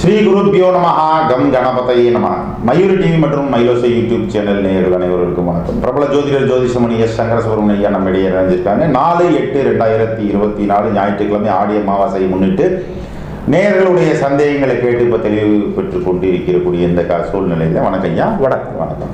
ஸ்ரீ குருப்யோ நமஹ கம் கணபதையே நமஹ. மயூரி டிவி மற்றும் மயிலோசை யூடியூப் சேனல் நேயர்கள் அனைவருக்கும் வணக்கம். பிரபல ஜோதிடர் ஜோதிஷமணி எஸ் சங்கர சுப்ரமணியன் ஐயா நம்ம இடையே இணைஞ்சிருக்காங்க. 4/8/2024 ஞாயிற்றுக்கிழமை ஆடி அமாவாசையை முன்னிட்டு நேயர்களுடைய சந்தேகங்களை கேட்டு இப்போ தெளிவு பெற்றுக் கொண்டு இருக்கக்கூடிய இந்த சூழ்நிலையில் வணக்கம் ஐயா. வணக்கம் வணக்கம்.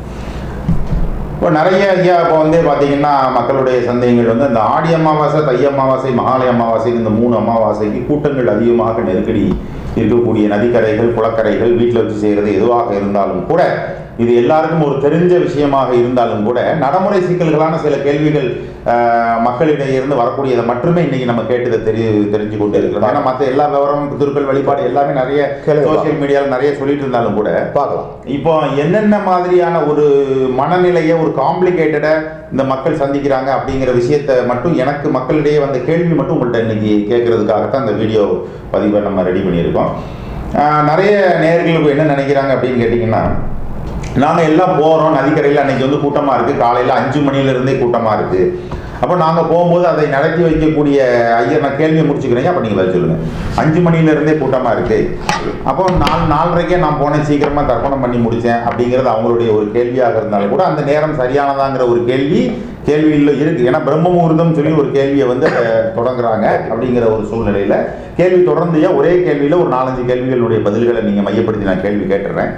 இப்போ நிறைய ஐயா இப்போ பார்த்தீங்கன்னா மக்களுடைய சந்தேகங்கள் இந்த ஆடி அமாவாசை, தை அமாவாசை, மகாலய அமாவாசை, இந்த 3 அமாவாசைக்கு கூட்டங்கள் அதிகமாக நெருக்கடி இருக்கக்கூடிய நதிக்கரைகள், குளக்கரைகள், வீட்டில் வச்சு செய்கிறது எதுவாக இருந்தாலும் கூட, இது எல்லாருக்கும் ஒரு தெரிஞ்ச விஷயமாக இருந்தாலும் கூட நடைமுறை சிக்கல்களான சில கேள்விகள் மக்களிடையே இருந்து வரக்கூடியதை மட்டுமே இன்னைக்கு நம்ம கேட்டதை தெரிஞ்சு கொண்டு இருக்கிறோம். ஏன்னா மற்ற எல்லா விவரமும், திருக்குறள் வழிபாடு எல்லாமே நிறைய சோசியல் மீடியாவில் நிறைய சொல்லிட்டு இருந்தாலும் கூட பார்க்கலாம். இப்போ என்னென்ன மாதிரியான ஒரு மனநிலையை, ஒரு காம்ப்ளிகேட்டடை இந்த மக்கள் சந்திக்கிறாங்க அப்படிங்கிற விஷயத்தை மட்டும் எனக்கு மக்களிடையே வந்த கேள்வி மட்டும் உங்கள்கிட்ட இன்னைக்கு கேட்கறதுக்காகத்தான் இந்த வீடியோ பதிவை நம்ம ரெடி பண்ணியிருக்கோம். நிறைய நேயர்களுக்கு என்ன நினைக்கிறாங்க அப்படின்னு கேட்டிங்கன்னா, நாங்கள் எல்லாம் போகிறோம் நதிக்கரையில், அன்றைக்கி கூட்டமாக இருக்குது, காலையில் 5 மணிலேருந்தே கூட்டமாக இருக்குது. அப்போ நாங்கள் போகும்போது அதை நடத்தி வைக்கக்கூடிய ஐயா, நான் கேள்வியை முடிச்சுக்கிறேன், அப்போ நீங்கள் சொல்லுங்கள். 5 மணிலேருந்தே கூட்டமாக இருக்குது, அப்போ 4:30க்கே நான் போனேன், சீக்கிரமாக தர்ப்பணம் பண்ணி முடித்தேன் அப்படிங்கிறது அவங்களுடைய ஒரு கேள்வியாக இருந்தாலும் கூட அந்த நேரம் சரியானதாங்கிற ஒரு கேள்வியில் இருக்குது. ஏன்னா பிரம்ம முகூர்த்தம் சொல்லி ஒரு கேள்வியை தொடங்குறாங்க. அப்படிங்கிற ஒரு சூழ்நிலையில் கேள்வி தொடர்ந்து ஒரே கேள்வியில் ஒரு 4-5 கேள்விகளுடைய பதில்களை நீங்கள் மையப்படுத்தி நான் கேள்வி கேட்டுறேன்.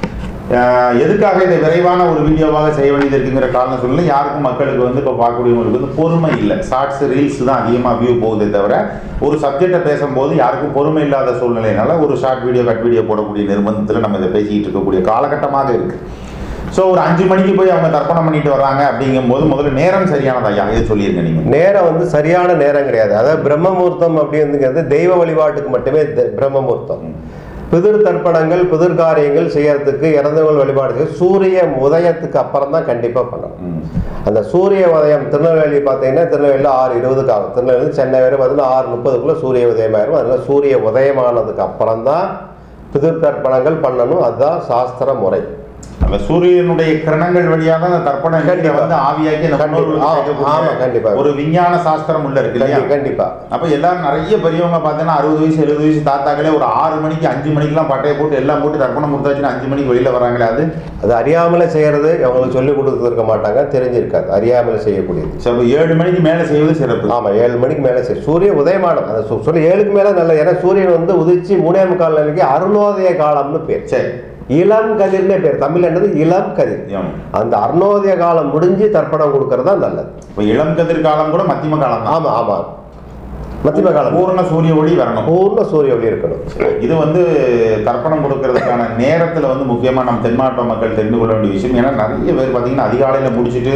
எதுக்காக இதை விரைவான ஒரு வீடியோவாக செய்ய வேண்டியது இருக்குங்கிற காரணம் சொல்லல. யாருக்கும் மக்களுக்கு இப்போ பார்க்கக்கூடியவங்களுக்கு பொறுமை இல்லை. ஷார்ட்ஸ், ரீல்ஸ் தான் அதிகமாக வியூ போகுதே தவிர ஒரு சப்ஜெக்டை பேசும்போது யாருக்கும் பொறுமை இல்லாத சூழ்நிலையினால ஒரு ஷார்ட் வீடியோ, கட் வீடியோ போடக்கூடிய நிர்பந்தத்தில் நம்ம இதை பேசிக்கிட்டு இருக்கக்கூடிய காலகட்டமாக இருக்குது. ஸோ ஒரு 5 மணிக்கு போய் அவங்க தர்ப்பணம் பண்ணிட்டு வராங்க அப்படிங்கும்போது முதல்ல நேரம் சரியானதா ஐயா, இதை சொல்லியிருங்க நீங்கள். நேரம் சரியான நேரம் கிடையாது. அதாவது பிரம்ம முகூர்த்தம் அப்படிங்கிறது தெய்வ வழிபாட்டுக்கு மட்டுமே பிரம்ம முகூர்த்தம். புதிர் தர்ப்பணங்கள், புதிர் காரியங்கள் செய்யறதுக்கு, இறந்தவர்கள் வழிபாடு சூரிய உதயத்துக்கு அப்புறம் தான் கண்டிப்பாக பண்ணணும். அந்த சூரிய உதயம் திருநெல்வேலி பார்த்தீங்கன்னா, திருநெல்வேலியில் 6:20 ஆகும். திருநெல்வேலி சென்னை வரை பார்த்தீங்கன்னா 6:30 சூரிய உதயம் ஆயிரும். அதனால சூரிய உதயமானதுக்கு அப்புறம் தான் புதிர் தர்ப்பணங்கள் பண்ணணும். அதுதான் சாஸ்திர முறை. அந்த சூரியனுடைய கிரணங்கள் வழியாக தான் அந்த தர்ப்பணங்கள் ஆவியாக்கி கண்டிப்பா ஒரு விஞ்ஞான சாஸ்திரம் உள்ள இருக்கு இல்லையா? கண்டிப்பா. அப்ப எல்லாரும் நிறைய பெரியவங்க பார்த்தீங்கன்னா 60 வயசு 70 வயசு தாத்தாக்களே ஒரு 6 மணிக்கு 5 மணிக்கெல்லாம் பட்டையை போட்டு எல்லாம் போட்டு தர்ப்பணம் கொடுத்தாச்சுன்னா 5 மணிக்கு வெளியில வராங்களே, அது அறியாமலே செய்யறது. அவங்களுக்கு சொல்லிக் கொடுத்துருக்க மாட்டாங்க, தெரிஞ்சிருக்காது, அறியாமலே செய்யக்கூடியது. 7 மணிக்கு மேலே செய்வது சிறப்பு. ஆமா, 7 மணிக்கு மேலே செய்யும். சூரிய உதயமானம் அந்த சொல்லி 7க்கு மேலே நல்லது. ஏன்னா சூரியன் உதிச்சு 3:45 நாளைக்கு அருணோதய காலம்னு பேர். சரி, இளம் கதிர்னே பேர். தமிழ் என்னது? இளம் கதிர். அந்த அருணோதய காலம் முடிஞ்சு தர்ப்பணம் கொடுக்கறதா நல்லது. இப்போ இளம் கதிர் காலம் கூட மத்தியம காலம். ஆமா ஆமா, மத்தியம காலம். பூர்ண சூரிய ஒளி வரணும், பூர்ண சூரிய ஒளி இருக்கணும். இது தர்ப்பணம் கொடுக்கறதுக்கான நேரத்தில் முக்கியமாக நம்ம தென்மாவட்ட மக்கள் தெரிந்து கொள்ள வேண்டிய விஷயம். ஏன்னா நிறைய பேர் பார்த்தீங்கன்னா அதிகாலையில் முடிச்சுட்டு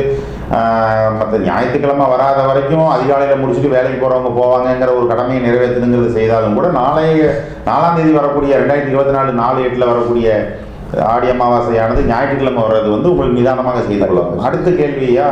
மற்ற ஞாயிற்றுக்கிழமை வராத வரைக்கும் அதிகாலையில் முடிச்சுட்டு வேலைக்கு போகிறவங்க போவாங்கங்கிற ஒரு கடமையை நிறைவேற்றணுங்கிறது செய்தாலும் கூட 4ஆம் தேதி வரக்கூடிய 2024 4/8 வரக்கூடிய ஆடி அமாவாசையானது ஞாயிற்றுக்கிழமை வர்றது உங்களுக்கு நிதானமாக செய்து கொள்ளலாம். அடுத்த கேள்வியா,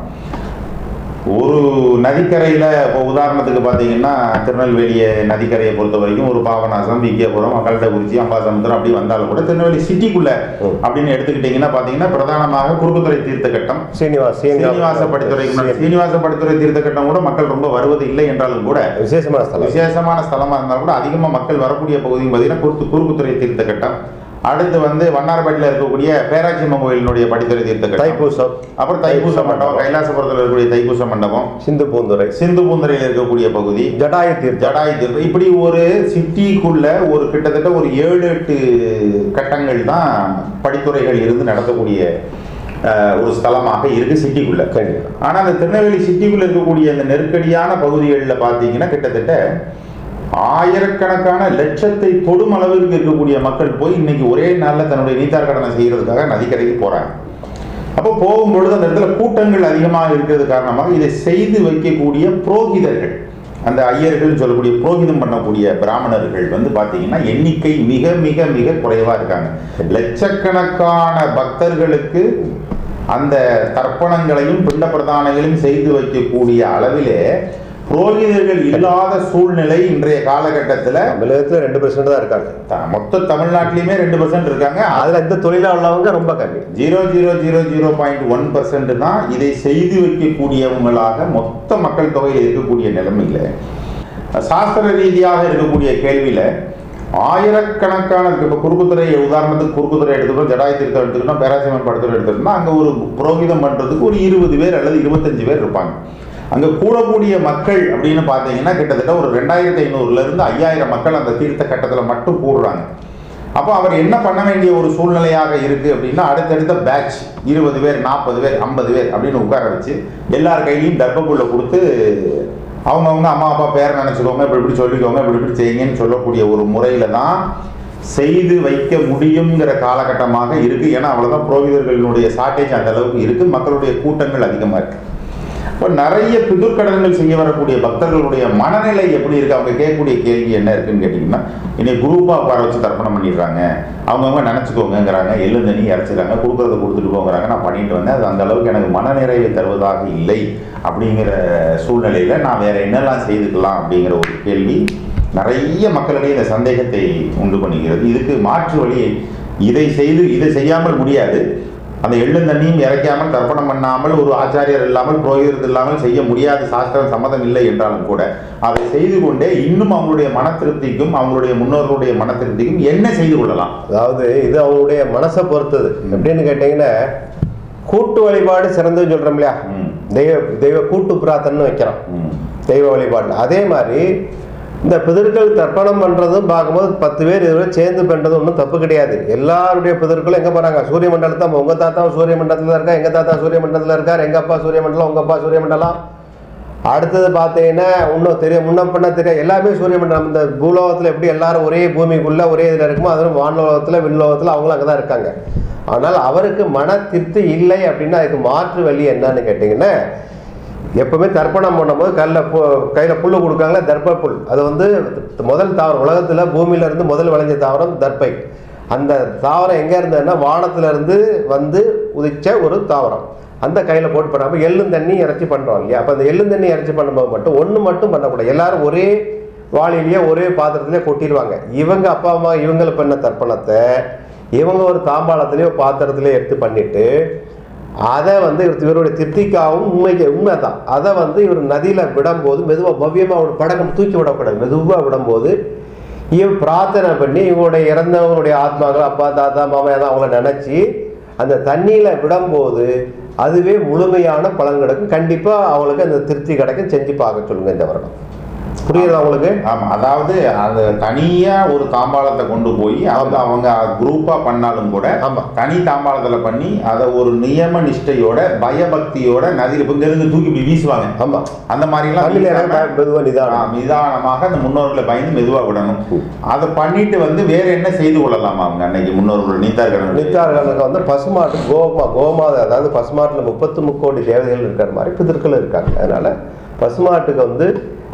ஒரு நதிக்கரையில் இப்போ உதாரணத்துக்கு பார்த்தீங்கன்னா திருநெல்வேலி நதிக்கரையை பொறுத்த வரைக்கும் ஒரு பாபநாசம், விக்கியபுரம், கல்டகுறிச்சி, அம்பாசமுத்திரம் அப்படி வந்தாலும் கூட திருநெல்வேலி சிட்டிக்குள்ள அப்படின்னு எடுத்துக்கிட்டீங்கன்னா பார்த்தீங்கன்னா பிரதானமாக குறுக்குத்துறை தீர்த்தக்கட்டம், சீனிவாச படித்துறை தீர்த்தக்கட்டம் கூட மக்கள் ரொம்ப வருவது இல்லை என்றாலும் கூட விசேஷமான ஸ்தலமாக இருந்தாலும் கூட அதிகமாக மக்கள் வரக்கூடிய பகுதியும் பார்த்தீங்கன்னா குறுக்குத்துறை தீர்த்தக்கட்டம். அடுத்து வண்ணாரப்பேட்டில் இருக்கக்கூடிய பேராட்சி அம்மன் கோயிலினுடைய படித்துறை தீர்த்தக்கட்டம், தைப்பூசம், அப்புறம் தைப்பூச மண்டபம், கைலாசபுரத்தில் இருக்கக்கூடிய தைப்பூச மண்டபம், சிந்து பூந்துறையில் இருக்கக்கூடிய பகுதி, ஜடாயு தீர்த்தம், இப்படி ஒரு சிட்டிக்குள்ள ஒரு கிட்டத்தட்ட ஒரு 7-8 கட்டங்கள் தான் படித்துறைகள் இருந்து நடத்தக்கூடிய ஒரு ஸ்தலமாக இருக்கு சிட்டிக்குள்ள. ஆனால் அந்த திருநெல்வேலி சிட்டிக்குள்ள இருக்கக்கூடிய அந்த நெருக்கடியான பகுதிகளில் பார்த்தீங்கன்னா கிட்டத்தட்ட ஆயிரக்கணக்கான லட்சத்தை தொடும் அளவிற்கு இருக்கக்கூடிய மக்கள் போய் இன்னைக்கு ஒரே நாளில் தன்னுடைய நீத்தார் கடனை செய்யறதுக்காக நதிக்கரைக்கு போறாங்க. அப்போ போகும்பொழுது அந்த இடத்துல கூட்டங்கள் அதிகமாக இருக்கிறது காரணமாக இதை செய்து வைக்கக்கூடிய புரோகிதர்கள், அந்த ஐயர்கள் சொல்லக்கூடிய புரோகிதம் பண்ணக்கூடிய பிராமணர்கள் பார்த்தீங்கன்னா எண்ணிக்கை மிக மிக மிக குறைவா இருக்காங்க. லட்சக்கணக்கான பக்தர்களுக்கு அந்த தர்ப்பணங்களையும் பிண்ட பிரதானங்களையும் செய்து வைக்கக்கூடிய அளவிலே புரோகிதர்கள் இல்லாத சூழ்நிலை இன்றைய காலகட்டத்தில் தமிழகத்தில் 2% தான் இருக்காங்க. மொத்த தமிழ்நாட்டிலையுமே 2% இருக்காங்க. அதில் இந்த தொழிலாளர் உள்ளவங்க ரொம்ப கம்மி, 0.001% தான் இதை செய்து வைக்கக்கூடியவங்களாக மொத்த மக்கள் தொகையில் இருக்கக்கூடிய நிலைமையில சாஸ்திர ரீதியாக இருக்கக்கூடிய கேள்வியில ஆயிரக்கணக்கான இப்போ குறுக்குத்துறை உதாரணத்துக்கு குறுக்குத்துறை எடுத்துக்கிட்டோம், ஜடாய் தீர்த்தம் எடுத்துக்கிட்டோம், பேராசிரியர் படத்தில் எடுத்துக்கிட்டோம்னா அங்கே ஒரு புரோகிதம் பண்ணுறதுக்கு ஒரு 20 பேர் அல்லது 25 பேர் இருப்பாங்க. அங்கே கூடக்கூடிய மக்கள் அப்படின்னு பார்த்தீங்கன்னா கிட்டத்தட்ட ஒரு 2500லேருந்து 5000 மக்கள் அந்த தீர்த்த கட்டத்தில் மட்டும் கூடுறாங்க. அப்போ அவர் என்ன பண்ண வேண்டிய ஒரு சூழ்நிலையாக இருக்குது அப்படின்னா, அடுத்தடுத்த பேட்ச் 20 பேர் 40 பேர் 50 பேர் அப்படின்னு உட்கார வச்சு எல்லார் கையிலையும் தர்ப்பப்புல்லை கொடுத்து அவங்கவுங்க அம்மா அப்பா பேரை நினச்சிக்கோங்க, இப்படி சொல்லிக்கோங்க, இப்படி செய்யுங்கன்னு சொல்லக்கூடிய ஒரு முறையில் தான் செய்து வைக்க முடியுங்கிற காலகட்டமாக இருக்குது. ஏன்னா அவ்வளோதான் புரோகிதர்களினுடைய ஷார்ட்டேஜ் அந்த அளவுக்கு இருக்குது, மக்களுடைய கூட்டங்கள் அதிகமாக இருக்குது. இப்போ நிறைய பிதுர்க்கடன்கள் செய்ய வரக்கூடிய பக்தர்களுடைய மனநிலை எப்படி இருக்குது? அவங்க கேட்கக்கூடிய கேள்வி என்ன இருக்குன்னு கேட்டிங்கன்னா, இன்னைக்கு குரூப்பாக உட்கார வச்சு தர்ப்பணம் பண்ணிடுறாங்க, அவங்கவுங்க நினச்சிக்கோங்கிறாங்க, எள்ளு தண்ணி இறச்சிடுறாங்க, கொடுக்குறத கொடுத்துட்டு போங்கிறாங்க, நான் பண்ணிட்டு வந்தேன், அது அந்த அளவுக்கு எனக்கு மனநிறைவை தருவதாக இல்லை அப்படிங்கிற சூழ்நிலையில் நான் வேறு என்னெல்லாம் செய்துக்கலாம் அப்படிங்கிற ஒரு கேள்வி நிறைய மக்களிடையே இந்த சந்தேகத்தை உண்டு பண்ணுகிறது. இதுக்கு மாற்று வழி, இதை செய்யாமல் முடியாது, அந்த எள்ளும் தண்ணியும் இறைக்காமல் தர்ப்பணம் பண்ணாமல் ஒரு ஆச்சாரியர் இல்லாமல் புரோகிதர் இல்லாமல் செய்ய முடியாது, சாஸ்திரம் சம்மதம் இல்லை என்றாலும் கூட அதை செய்து கொண்டே இன்னும் அவங்களுடைய மன திருப்திக்கும் அவங்களுடைய முன்னோர்களுடைய மன திருப்திக்கும் என்ன செய்து கொள்ளலாம்? அதாவது இது அவங்களுடைய மனசை பொறுத்தது. எப்படின்னு கேட்டீங்கன்னா, கூட்டு வழிபாடு சிறந்ததுன்னு சொல்றோம் இல்லையா, தெய்வ கூட்டு பிரார்த்தனை வைக்கிறோம் தெய்வ வழிபாடு. அதே மாதிரி இந்த பிதர்கள் தர்ப்பணம் பண்ணுறதும் பார்க்கும்போது 10 பேர் இதுவரை சேர்ந்து பண்ணுறது ஒன்றும் தப்பு கிடையாது. எல்லாருடைய பிதர்களும் எங்கே போகிறாங்க? சூரிய மண்டலத்தை உங்கள் தாத்தாவும் சூரிய மண்டலத்தில் இருக்கா, எங்கள் தாத்தா சூரிய மண்டலத்தில் இருக்கார், எங்கள் அப்பா சூரிய மண்டலம், உங்கள் அப்பா சூரிய மண்டலம். அடுத்தது பார்த்தீங்கன்னா இன்னும் தெரியும், முன்ன பண்ண தெரியும், எல்லாமே சூரிய மண்டலம். இந்த பூலோகத்தில் எப்படி எல்லாரும் ஒரே பூமிக்குள்ளே ஒரே இதில் இருக்குமோ, அதுவும் வானலோகத்தில் விண்லோகத்தில் அவங்களும் அங்கே தான் இருக்காங்க. ஆனால் அவருக்கு மன திருப்தி இல்லை அப்படின்னா அதுக்கு மாற்று வழி என்னன்னு கேட்டிங்கன்னா, எப்பவுமே தர்ப்பணம் பண்ணும்போது கையில் புல் கொடுக்காங்களே, தர்ப்ப புல். அது வந்து முதல் தாவரம் உலகத்தில் பூமியிலேருந்து முதல் விளைஞ்ச தாவரம் தர்ப்பை. அந்த தாவரம் எங்கே இருந்ததுன்னா வானத்திலேருந்து வந்து உதிச்ச ஒரு தாவரம். அந்த கையில் போட்டு பண்ணாமல் எள்ளும் தண்ணி இறைச்சி பண்ணுறோம் இல்லையா? அப்போ அந்த எள்ளும் தண்ணி இறைச்சி பண்ணும்போது மட்டும் ஒன்று மட்டும் பண்ணக்கூடாது, எல்லாரும் ஒரே வாளிலேயே ஒரே பாத்திரத்திலே கொட்டிடுவாங்க. இவங்க அப்பா அம்மா இவங்களை பண்ண தர்ப்பணத்தை இவங்க ஒரு தாம்பாளத்திலேயே பாத்திரத்திலே எடுத்து பண்ணிட்டு அதை வந்து இவருடைய திருப்திக்காகவும் உண்மை தான் அதை வந்து இவர் நதியில் விடும்போது மெதுவாக பவ்யமாக ஒரு படகம் தூக்கி விடக்கூடாது, மெதுவாக விடும்போது இவன் பிரார்த்தனை பண்ணி இவங்களுடைய இறந்தவங்களுடைய ஆத்மாக்கள் அப்பா தாத்தா மாமா தான் அவங்கள நினச்சி அந்த தண்ணியில் விடும்போது அதுவே முழுமையான பலன் கிடைக்கும். கண்டிப்பாக அவங்களுக்கு அந்த திருப்தி கிடைக்கும். செஞ்சு பார்க்க சொல்லுங்கள் இந்த வருடம். புரியுதா உங்களுக்கு? ஆமாம், அதாவது அந்த தனியாக ஒரு தாம்பாளத்தை கொண்டு போய் அவங்க குரூப்பாக பண்ணாலும் கூட தனி தாம்பாளத்தில் பண்ணி அதை ஒரு நியம நிஷ்டையோட பயபக்தியோட நதியில் இங்கிருந்து தூக்கி இப்படி வீசுவாங்க. ஆமாம், அந்த மாதிரிலாம் நிதானமாக அந்த முன்னோர்களை பயந்து மெதுவாக விடணும். அதை பண்ணிட்டு வந்து வேற என்ன செய்து கொள்ளலாமா அவங்க அன்னைக்கு முன்னோர்கள் நீத்தார்களுக்கு வந்து பசுமாட்டு கோமாதை, அதாவது பசுமாட்டில் 33 கோடி தேவதைகள் இருக்கிற மாதிரி பிதர்கள் இருக்காங்க. அதனால பசுமாட்டுக்கு வந்து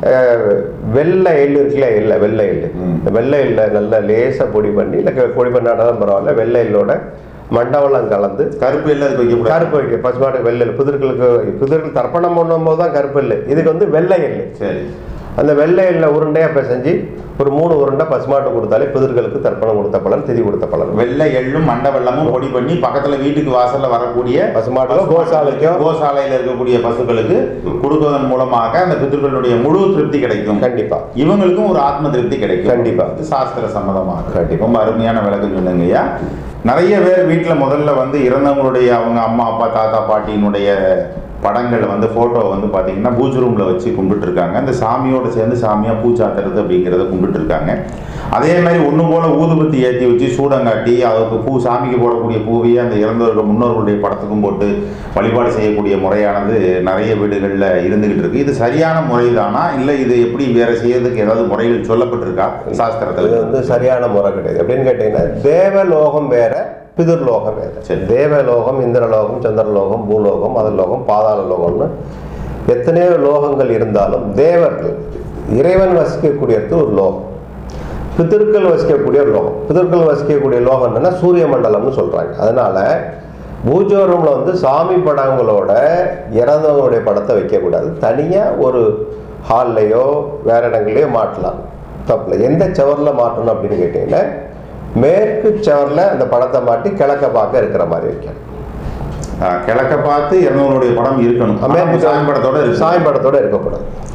வெள்ளை எள்ளு இருக்குல்ல, இல்லை வெள்ளை எள்ளு, வெள்ளை எள்ளை நல்லா லேசாக பொடி பண்ணி, இல்லை பொடி பண்ணாதான் பரவாயில்ல, வெள்ளை எள்ளோட மண்டவளம் கலந்து கருப்பு எள்ளு வைக்க, கருப்பு வைக்க பசுமாட்டு வெள்ளை எள்ளு பிதர்களுக்கு தர்ப்பணம் பண்ணும்போது தான் கருப்பு எள்ளு, இதுக்கு வந்து வெள்ளை எள்ளு. சரி, அந்த வெள்ளை எள்ளை உருண்டையாக பிசைஞ்சு ஒரு 3 உருண்டை பசுமாட்டு கொடுத்தாலே பிதர்களுக்கு தர்ப்பணம் கொடுத்த பலன், திதி கொடுத்த பலன். வெள்ளை எள்ளும் மண்ட வெள்ளமும் பொடி பண்ணி பக்கத்தில் வீட்டுக்கு வாசலில் வரக்கூடிய பசுமாட்டோ கோசாலையில் இருக்கக்கூடிய பசுக்களுக்கு கொடுப்பதன் மூலமாக அந்த பிதர்களுடைய முழு திருப்தி கிடைக்கும். கண்டிப்பாக இவங்களுக்கும் ஒரு ஆத்ம திருப்தி கிடைக்கும். கண்டிப்பாக சாஸ்திர சம்மதமாக. கண்டிப்பாக ரொம்ப அருமையான விளக்கம் சொன்னீங்க ஐயா. நிறைய பேர் வீட்டில் முதல்ல வந்து இறந்தவங்களுடைய அவங்க அம்மா அப்பா தாத்தா பாட்டியினுடைய படங்களை வந்து ஃபோட்டோ வந்து பார்த்தீங்கன்னா பூஜை ரூமில் வச்சு கும்பிட்டுருக்காங்க. அந்த சாமியோடு சேர்ந்து சாமியாக பூச்சாத்துறது அப்படிங்கிறத கும்பிட்டுருக்காங்க. அதே மாதிரி ஒன்று போல் ஊதுபத்தி ஏற்றி வச்சு சூடங்காட்டி அதுக்கு சாமிக்கு போடக்கூடிய பூவையே அந்த இறந்தவர்கள் முன்னோர்களுடைய படத்துக்கும் போட்டு வழிபாடு செய்யக்கூடிய முறையானது நிறைய வீடுகளில் இருந்துகிட்டு இருக்கு. இது சரியான முறை தானா, இல்லை இது எப்படி வேற செய்யறதுக்கு ஏதாவது முறைகள் சொல்லப்பட்டிருக்கா சாஸ்திரத்தில்? இது வந்து சரியான முறை கிடையாது. எப்படின்னு கேட்டீங்கன்னா, தேவலோகம் வேற பிதுர்லோகம் வேற. தேவலோகம், இந்திரலோகம், சந்திரலோகம், பூலோகம், அதர்லோகம், பாதாள லோகம்னு எத்தனையோ லோகங்கள் இருந்தாலும் தேவர்கள் இறைவன் வசிக்கக்கூடியது ஒரு லோகம், பிதர்கள் வசிக்கக்கூடிய ஒரு லோகம். பிதர்கள் வசிக்கக்கூடிய லோகம் என்னன்னா சூரிய மண்டலம்னு சொல்றாங்க. அதனால பூஜை ரூம்ல வந்து சாமி படங்களோட இறந்தவங்களுடைய படத்தை வைக்கக்கூடாது. தனியாக ஒரு ஹால்லையோ வேற இடங்கள்லையோ மாட்டலாம், தப்பில்லை. எந்த சவரில் மாட்டணும் அப்படின்னு கேட்டீங்கன்னா, மேற்கு சவரில் அந்த படத்தை மாட்டி கிழக்க பார்க்க இருக்கிற மாதிரி வைக்கணும். கிழக்க பார்த்து இறந்தவங்களுடைய படம் இருக்கணும், சாமி படத்தோட இருக்கக்கூடாது.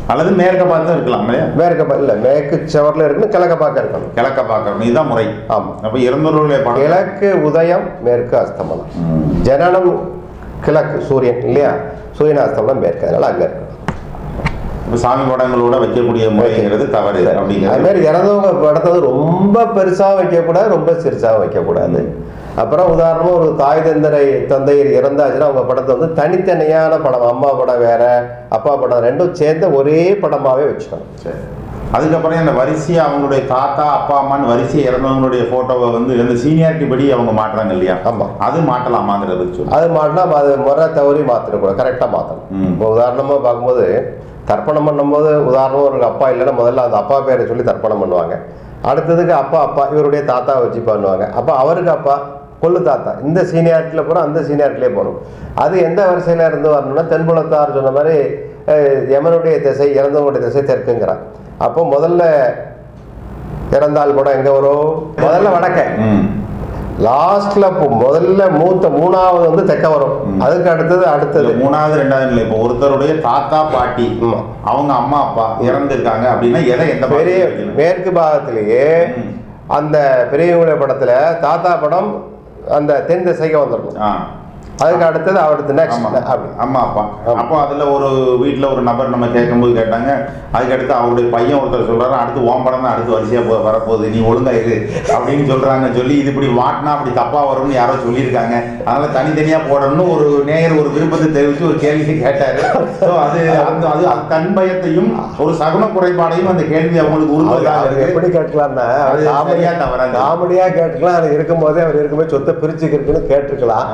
அல்லது மேற்க பார்த்து இருக்கலாம் இல்லையா? இல்லை, மேற்கு சவரில் இருக்கணும், கிழக்க பார்க்க இருக்கணும். கிழக்க பார்க்கணும், இதுதான் முறை. ஆமாம். அப்போ இறந்தவர்களுடைய கிழக்கு உதயம், மேற்கு அஸ்தமனம். ஜனனம் கிழக்கு சூரியன் இல்லையா, சூரியன் அஸ்தமனம் மேற்கு, அதனால அங்கே இருக்கணும். இப்போ சாமி படங்களோட வைக்கக்கூடிய முறைங்கிறது தவறு அப்படிங்கிறது. அது மாதிரி இறந்தவங்க படத்தை வந்து ரொம்ப பெருசாக வைக்கக்கூடாது, ரொம்ப சிறுசாக வைக்கக்கூடாது. அப்புறம் உதாரணமாக ஒரு தாய் தந்தையர் இறந்தாச்சுன்னா அவங்க படத்தை வந்து தனித்தனியான படம், அம்மா படம் வேற, அப்பா படம் ரெண்டும் சேர்ந்த ஒரே படமாகவே வச்சுக்கணும். சரி. அதுக்கப்புறம் இந்த வரிசையை அவங்களுடைய தாத்தா அப்பா அம்மான்னு வரிசையை இறந்தவங்களுடைய ஃபோட்டோவை வந்து இந்த சீனியாரிட்டி படி அவங்க மாட்டுறாங்க இல்லையா? ஆமாம். அது மாட்டலாமாங்கிறது சொல்லி. அது மாட்டினா அது முறை தவறி மாற்றிடக்கூடாது, கரெக்டாக மாற்றணும். இப்போ உதாரணமாக பார்க்கும்போது தர்ப்பணம் பண்ணும்போது உதாரணமாக ஒரு அப்பா இல்லைன்னா முதல்ல அந்த அப்பா பேரை சொல்லி தர்ப்பணம் பண்ணுவாங்க. அடுத்ததுக்கு அப்பா இவருடைய தாத்தா வச்சு பண்ணுவாங்க. அப்போ அவருக்கு அப்பா கொள்ளு தாத்தா, இந்த சீனியாரிட்டியில் போகிறோம், அந்த சீனியாரிட்டிலே போகணும். அது எந்த வரிசையில் இருந்து வரணும்னா தென்புலத்தார் சொன்ன மாதிரி யமனுடைய திசை, இறந்தவங்களுடைய திசை தெற்குங்கிறான். அப்போ முதல்ல இறந்தால் படம் எங்கே வரும்? முதல்ல வடக்க, லாஸ்ட்ல முதல்ல மூணாவது வந்து தெற்க வரும். அதுக்கு அடுத்தது மூணாவது ரெண்டாவது இல்லை. இப்போ ஒருத்தருடைய தாத்தா பாட்டி அவங்க அம்மா அப்பா இறந்துருக்காங்க அப்படின்னா எந்த பெரிய மேற்கு பாகத்திலேயே அந்த பெரியவங்களுடைய படத்துல தாத்தா படம் அந்த தென் திசைக்கு வந்துடணும். அதுக்கு அடுத்தது நெக்ஸ்ட் அம்மா அப்பா. அப்போ அதில் ஒரு வீட்டில் ஒரு நபர் நம்ம கேட்கும்போது கேட்டாங்க, அதுக்கடுத்து அவருடைய பையன் ஒருத்தர் சொல்கிறாரு, அடுத்து ஓம்படம் தான் அடுத்து வரிசையாக வரப்போகுது, நீ ஒழுங்காக இரு அப்படின்னு சொல்கிறாங்க. சொல்லி இது இப்படி வாட்டினா அப்படி தப்பாக வரும்னு யாரோ சொல்லியிருக்காங்க, அதனால் தனித்தனியாக போடணும்னு ஒரு நேயர் ஒரு விருப்பத்தை தெரிவித்து ஒரு கேள்வி கேட்டார். ஸோ அது தன் பயத்தையும் ஒரு சகுன குறைபாடையும் அந்த கேள்வி அவங்களுக்கு உருவாக எப்படி கேட்கலாம்னா காமெடியாக கேட்டுக்கலாம். அது இருக்கும்போதே அவர் இருக்கும்போது சொத்தை பிரிச்சுக்கிறதுன்னு கேட்டுருக்கலாம்.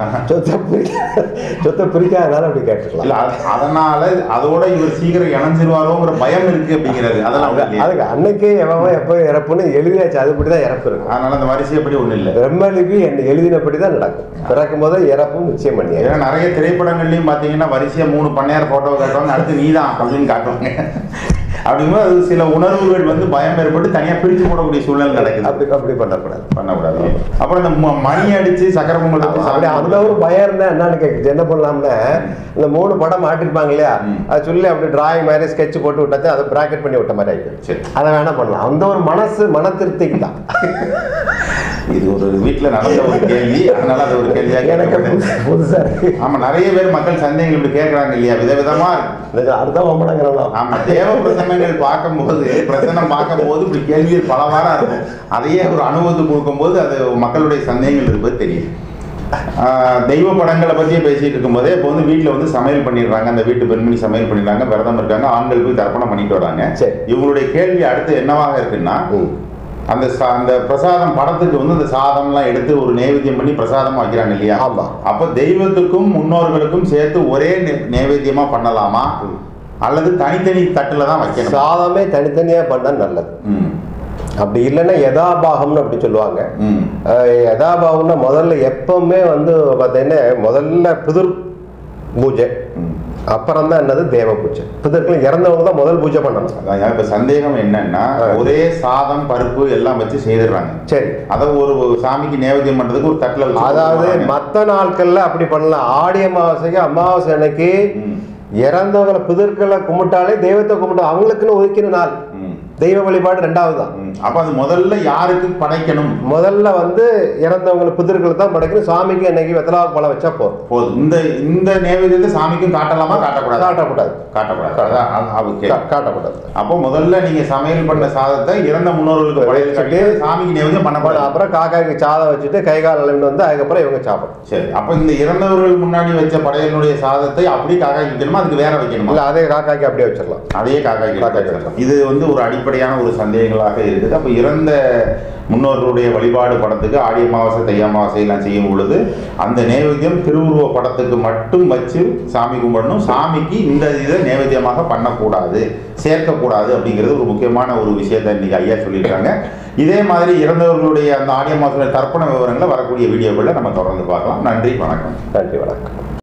சொத்தை பிரிக்காதனால அப்படி கேட்டுக்கலாம். அதனால அதோட இவர் சீக்கிரம் இணைஞ்சிருவாரோங்கிற பயம் இருக்கு அப்படிங்கிறது. அதெல்லாம் அதுக்கு அன்னைக்கு எவன் எப்போ இறப்புன்னு எழுதியாச்சு, அதுபடிதான் இறப்பு இருக்கு. அதனால அந்த வரிசைப்படி ஒண்ணு இல்லை, பிரம்மலிபி எழுதினபடிதான் நடக்கும். பிறக்கும் போது இறப்பும் நிச்சயம் பண்ணி. ஏன்னா நிறைய திரைப்படங்கள்லயும் பாத்தீங்கன்னா வரிசையா 3 பண்ணையார் போட்டோ காட்டுவாங்க, அடுத்து நீதான் அப்படின்னு காட்டுவாங்க. அப்படிங்கும்போது அது சில உணர்வுகள் வந்து பயம் ஏற்பட்டு தனியா பிரிச்சு போடக்கூடிய சூழ்நிலை நடக்குது. அப்படி பண்ணக்கூடாது. அப்புறம் இந்த மணி அடிச்சு சக்கர பொங்கல் அப்படி அந்த ஒரு பயம் இருந்தா என்னன்னு கேட்குது, என்ன பண்ணலாம்னா இந்த 3 படம் மாட்டிருப்பாங்க இல்லையா, அது சொல்லி அப்படி டிராயிங் மாதிரி ஸ்கெட்ச் போட்டு விட்டாச்சு, அதை பிராக்கெட் பண்ணி விட்ட மாதிரி ஆயிடுச்சு. அதை வேணா பண்ணலாம். அந்த ஒரு மன திருப்திக்கு தான். இது ஒரு வீட்டில் நடந்த ஒரு கேள்வி, அதனால அது ஒரு கேள்வியாக எனக்கு புதுசா இருக்கு. ஆமா, நிறைய பேர் மக்கள் சந்தேகங்கள் இப்படி கேட்கறாங்க இல்லையா, விதவிதமா இருக்கு. அடுத்த ஓம்படங்கிறோம். ஆமா, தேவ பிரசனங்கள் பார்க்கும்போது இப்படி கேள்விகள் பலவாரா இருக்கும். அதையே ஒரு அனுபவத்தை கொடுக்கும்போது அது மக்களுடைய சந்தேகங்கள் இருப்பது தெரியும். தெய்வ படங்களை பற்றியே பேசிட்டு இருக்கும்போதே இப்போ வந்து வீட்டில் வந்து சமையல் பண்ணிடுறாங்க, அந்த வீட்டு பெண்மணி சமையல் பண்ணிடுறாங்க, விரதம் இருக்காங்க, ஆண்கள் போய் தர்ப்பணம் பண்ணிட்டு வராங்க. இவங்களுடைய கேள்வி அடுத்து என்னவாக இருக்குன்னா, அந்த பிரசாதம் படத்துக்கு வந்து அந்த சாதம்லாம் எடுத்து ஒரு நைவேத்தியம் பண்ணி பிரசாதமா வைக்கிறாங்க இல்லையா? அப்ப தெய்வத்துக்கும் முன்னோர்களுக்கும் சேர்த்து ஒரே நைவேத்தியமா பண்ணலாமா அல்லது தனித்தனி தட்டுல தான் வைக்கணும்? சாதமே தனித்தனியா பண்ணா நல்லது. அப்படி இல்லைன்னா யதாபாகம்னு அப்படி சொல்லுவாங்க. யதாபாகம்னா முதல்ல எப்பவுமே வந்து பார்த்தீங்கன்னா முதல்ல பிதுர் பூஜை, அப்புறம் தான் என்னது தேவ பூஜை. பிதர்கள் இறந்தவங்க தான் முதல் பூஜை பண்ணணும். இப்ப சந்தேகம் என்னன்னா, ஒரே சாதம் பருப்பு எல்லாம் வச்சு செய்திடுறாங்க. சரி, அதை ஒரு சாமிக்கு நைவேத்தியம் பண்றதுக்கு ஒரு தட்டுல, அதாவது மற்ற நாட்கள்ல அப்படி பண்ணலாம். ஆடி அமாவாசைக்கு அமாவாசை அன்னைக்கு இறந்தவங்களை பிதர்களை கும்பிட்டாலே தெய்வத்தை கும்பிட்டு அவங்களுக்குன்னு ஒதுக்கின நாள். தெய்வ வழிபாடு ரெண்டாவது தான். அப்ப அது முதல்ல யாருக்கு படைக்கணும்? முதல்ல வந்து இறந்தவங்களை பிதர்கள் தான் படைக்கணும். சாமிக்கு என்னைக்கு வெத்தலா பழம் வச்சா போதும். இந்த நைவேத்தியத்தை சாமிக்கும் காட்டலாமா? காட்டக்கூடாது. அப்போ முதல்ல நீங்க சமையல் பண்ண சாதத்தை இறந்த முன்னோர்களுக்கு படைச்சிட்டு சாமிக்கு நைவேத்தியம் பண்ண, அப்புறம் காக்காய்க்கு சாதம் வச்சுட்டு கை கால் வந்து அதுக்கப்புறம் இவங்க சாப்பிடும். சரி, அப்ப இந்த இறந்தவர்கள் முன்னாடி வச்ச படையலுடைய சாதத்தை அப்படி காக்காய்க்கு வைக்கணுமா, அதுக்கு வேற வைக்கணுமா? இல்ல, அதே காக்காய்க்கு அப்படியே வச்சிடலாம். அதே காக்காய்க்கு. இது வந்து ஒரு அடிப்படையான ஒரு சந்தேகங்களாக இருக்குது. அப்ப இறந்த முன்னோர்களுடைய வழிபாடு படத்துக்கு ஆடி அமாவாசை தை அமாவாசை எல்லாம் செய்யும் பொழுது அந்த நைவேத்தியம் திருவுருவ படத்துக்கு மட்டும் வச்சு சாமி கும்பிடணும். சாமிக்கு இந்த இதை நைவேத்தியமாக பண்ணக்கூடாது, சேர்க்கக்கூடாது அப்படிங்கிறது ஒரு முக்கியமான ஒரு விஷயத்தை இன்னைக்கு ஐயா சொல்லியிருக்காங்க. இதே மாதிரி இறந்தவர்களுடைய அந்த ஆடி அமாவாசை தர்ப்பண விவரங்களை வரக்கூடிய வீடியோக்களில் நம்ம தொடர்ந்து பார்க்கலாம். நன்றி, வணக்கம். நன்றி, வணக்கம்.